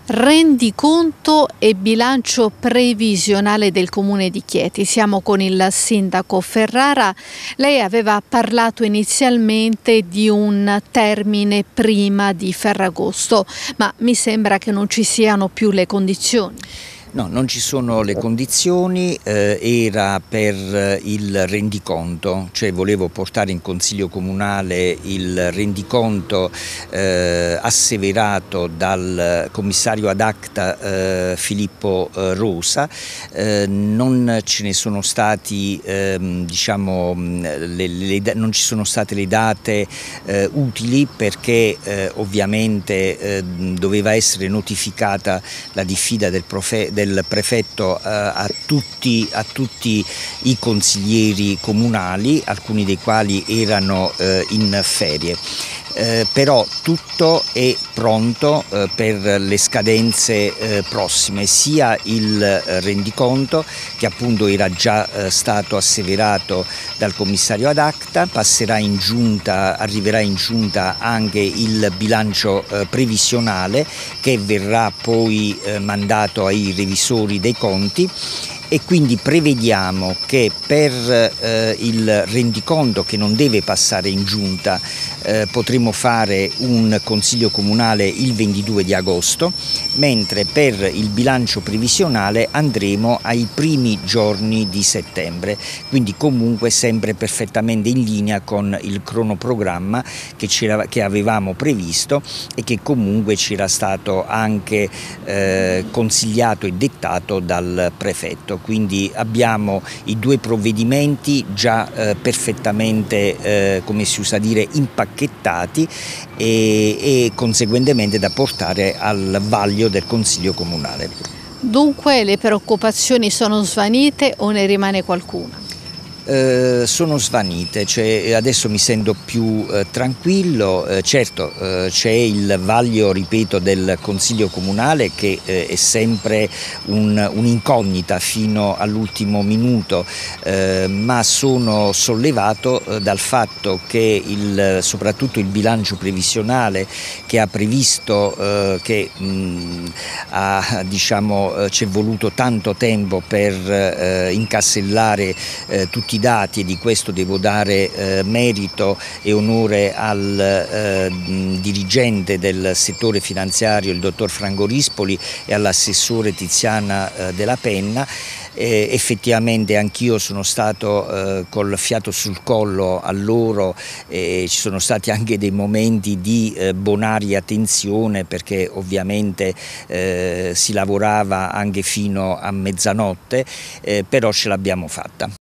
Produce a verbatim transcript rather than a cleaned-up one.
Rendiconto e bilancio previsionale del Comune di Chieti. Siamo con il sindaco Ferrara. Lei aveva parlato inizialmente di un termine prima di Ferragosto, ma mi sembra che non ci siano più le condizioni. No, non ci sono le condizioni, eh, era per il rendiconto, cioè volevo portare in Consiglio Comunale il rendiconto eh, asseverato dal commissario ad acta eh, Filippo eh, Rosa. Eh, non ce ne sono stati, eh, diciamo, le, le, non ci sono state le date eh, utili perché eh, ovviamente eh, doveva essere notificata la diffida del profeta del prefetto eh, a, tutti, a tutti i consiglieri comunali, alcuni dei quali erano eh, in ferie. Eh, però tutto è pronto eh, per le scadenze eh, prossime, sia il eh, rendiconto che appunto era già eh, stato asseverato dal commissario ad acta, passerà in giunta, arriverà in giunta anche il bilancio eh, previsionale che verrà poi eh, mandato ai revisori dei conti. E quindi prevediamo che per eh, il rendiconto, che non deve passare in giunta, eh, potremo fare un consiglio comunale il ventidue di agosto, mentre per il bilancio previsionale andremo ai primi giorni di settembre, quindi comunque sempre perfettamente in linea con il cronoprogramma che, che avevamo previsto e che comunque ci era stato anche eh, consigliato e dettato dal prefetto. Quindi abbiamo i due provvedimenti già eh, perfettamente, eh, come si usa dire, impacchettati e, e conseguentemente da portare al vaglio del Consiglio Comunale. Dunque le preoccupazioni sono svanite o ne rimane qualcuna? Eh, sono svanite, cioè adesso mi sento più eh, tranquillo. Eh, certo eh, c'è il vaglio, ripeto, del Consiglio Comunale che eh, è sempre un, un'incognita fino all'ultimo minuto, eh, ma sono sollevato eh, dal fatto che il, soprattutto il bilancio previsionale che ha previsto eh, che mh, ha, diciamo, ci è voluto tanto tempo per eh, incasellare eh, tutti i dati, e di questo devo dare eh, merito e onore al eh, dirigente del settore finanziario, il dottor Franco Rispoli, e all'assessore Tiziana eh, Della Penna. Eh, effettivamente anch'io sono stato eh, col fiato sul collo a loro, e ci sono stati anche dei momenti di eh, bonaria tensione perché ovviamente eh, si lavorava anche fino a mezzanotte, eh, però ce l'abbiamo fatta.